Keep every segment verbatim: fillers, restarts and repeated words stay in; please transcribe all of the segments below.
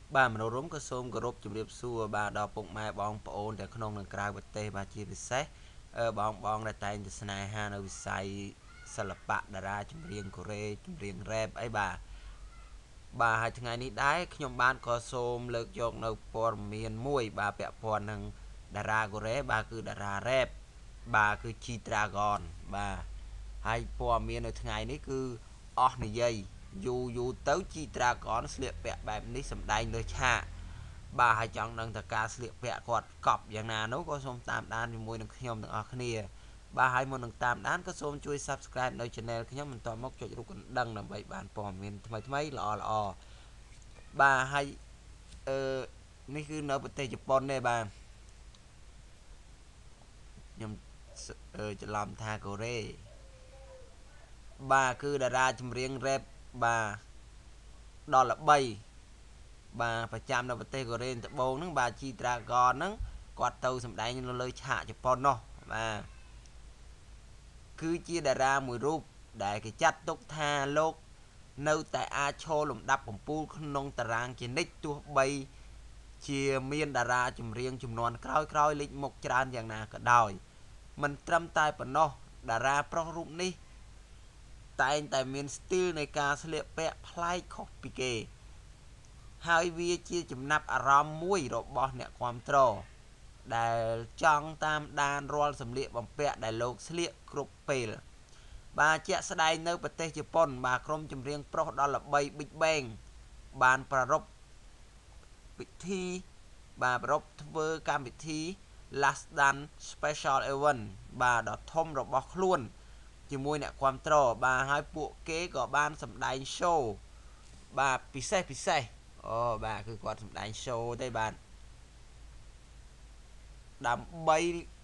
បាទមនោរមក៏សូមគោរពជម្រាបសួរបាទដល់ពុកម៉ែបងប្អូនទាំងក្នុងនិងក្រៅប្រទេសបាទជាពិសេសបងបងដែលតែងតែស្នេហានៅវិស័យសិល្បៈតារាចម្រៀងកូរ៉េចម្រៀងរ៉េបអីបាទបាទហើយថ្ងៃនេះដែរខ្ញុំបានក៏សូមលើកយកនៅព័ត៌មានមួយបាទពាក់ព័ន្ធនឹងតារាកូរ៉េបាទគឺតារារ៉េបបាទគឺ G Dragon បាទហើយព័ត៌មាននៅថ្ងៃនេះគឺអស់និយាយយូរយូរទៅ G Dragon ស្លៀកពាក់បែបនេះសម្ដែងលើឆាកបាទហើយចង់ដឹងតើការស្លៀកពាក់គាត់កប់យ៉ាងណានោះក៏សូមតាមដានជាមួយនឹងខ្ញុំទាំងអស់គ្នាបាទហើយមុននឹងតាមដានក៏សូមជួយ Subscribe នៅ Channel ខ្ញុំបន្តមកចុចរូបកណ្ដឹងដើម្បីបានព័ត៌មានថ្មីថ្មីល្អល្អបាទហើយអឺនេះគឺនៅប្រទេសជប៉ុនទេបាទខ្ញុំច្រឡំថាកូរ៉េបាទគឺតារាចម្រៀងរ៉េបបាទដល់ល្បីបាទប្រចាំនៅប្រទេសកូរ៉េត្បូងហ្នឹងបាទ G Dragon ហ្នឹងគាត់ទៅសម្ដែងនៅលើឆាកជប៉ុននោះបាទគឺជាតារាមួយរូបដែលគេចាត់ទុកថាលោកនៅតែអាចឈរលំដាប់កំពូលក្នុងតារាងជានិច្ចទោះបីជាមានតារាចម្រៀងចំនួនក្រោយក្រោយលេចមុខច្រើនយ៉ាងណាក៏ដោយមិនត្រឹមតែប៉ុណ្ណោះតារាប្រុសរូបនេះតែងតែមានស្ទីលនៃការស្លៀកពាក់ប្លែកខុសពីគេហើយវាជាចំណាប់អារម្មណ៍មួយរបស់អ្នកគាំទ្រដែលចង់តាមដានរាល់សម្លៀកបំពាក់ដែលលោកស្លៀកគ្រប់ពេលបាទជាក់ស្ដែងនៅប្រទេសជប៉ុនបាទក្រុមចម្រៀងប្រុសដល់ល្បី Big Bang បានប្រារព្ធពិធីបាទប្រារព្ធធ្វើកម្មវិធី Last Dance Special Event បាទដ៏ធំរបស់ខ្លួនជាមួយអ្នកគាំទ្របាទហើយពួកគេក៏បានសម្ដែង show បាទពិសេសពិសេសអូបាទគឺគាត់សម្ដែង show ទេបាទដើម្បី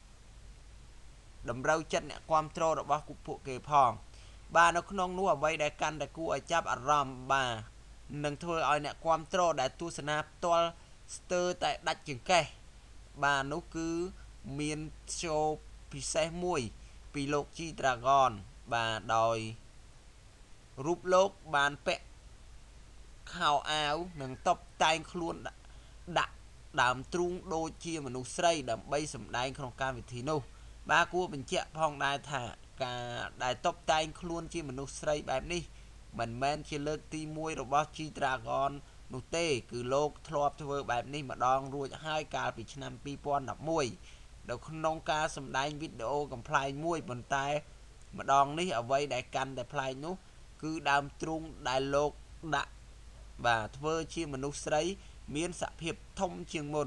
តម្រូវចិត្តអ្នកគាំទ្ររបស់ពួកគេផងបាទនៅក្នុងនោះអ្វីដែលកាន់តែគួរឲ្យចាប់អារម្មណ៍បាទនឹងធ្វើឲ្យអ្នកគាំទ្រដែលទស្សនាផ្ទាល់ស្ទើរតែដាច់ចង្កេះបាទនោះគឺមាន show ពិសេសមួយពីលោក G Dragon បាទដោយរូបលោកបានពាក់ខោអាវនិងតុបតែងខ្លួនដាក់ដើមទ្រូងដូចជាមនុស្សស្រីដើម្បីសម្ដែងក្នុងកម្មវិធីនោះបាទគួរបញ្ជាក់ផងដែរថាការដែលតុបតែងខ្លួនជាមនុស្សស្រីបែបនេះមិនមែនជាលើកទីមួយរបស់ G Dragon នោះទេគឺលោកធ្លាប់ធ្វើបែបនេះម្ដងរួចហើយកាលពីឆ្នាំពីរពាន់ដប់មួយនៅក្នុងការសម្ដែងវីដេអូកំប្លែងមួយប៉ុន្តែម្ដងនេះអ្វីដែលកាន់តែប្លែកនោះគឺដើមទ្រូងដែលលោកដាក់បាទធ្វើជាមនុស្សស្រីមានសភាពធំជាងមុន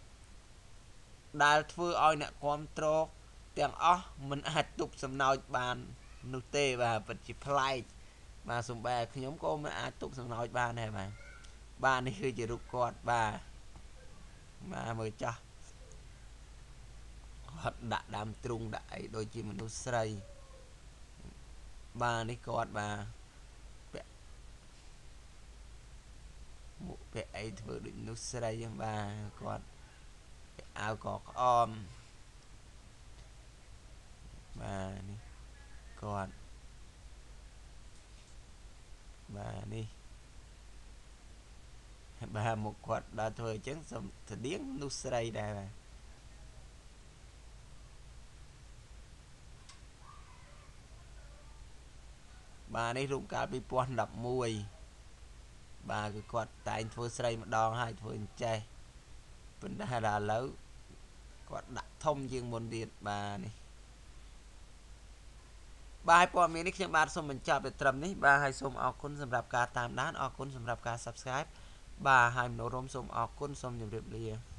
ដែលធ្វើឲ្យអ្នកគាំទ្រទាំងអស់មិនអាចទប់សំណោចបាននោះទេបាទពិតជាប្លែកបាទសំបែខ្ញុំក៏មិនអាចទប់សំណោចបានដែរបាទបាទនេះគឺជារូបគាត់បាទបាទមើលចាស់គាត់ដាក់ដើមទ្រូងដាក់អីដូចជាមនុស្សស្រីបាទនេះគាត់បាទពាក់មុខពាក់អីធ្វើដូចមនុស្សស្រីហ្នឹងបាទគាត់ពាក់អាវកក្អមបាទនេះគាត់បាទនេះបាទមុខគាត់ដល់ធ្វើអញ្ចឹងសំស្តៀងមនុស្សស្រីដែរបាទបាទនេះរូបកាលពីពាន់ដប់មួយបាទគឺគាត់តែងធ្វើស្រីម្ដងហើយធ្វើអញ្ចេះប៉ុន្តែដល់ឥឡូវគាត់ដាក់ធំជាងមុនទៀតបាទនេះបាទព័ត៌មាននេះខ្ញុំបាទសូមបញ្ចប់ទៅត្រឹមនេះបាទហើយសូមអរគុណសម្រាប់ការតាមដានអរគុណសម្រាប់ការ Subscribe បាទហើយមនោរមសូមអរគុណសូមជម្រាបលា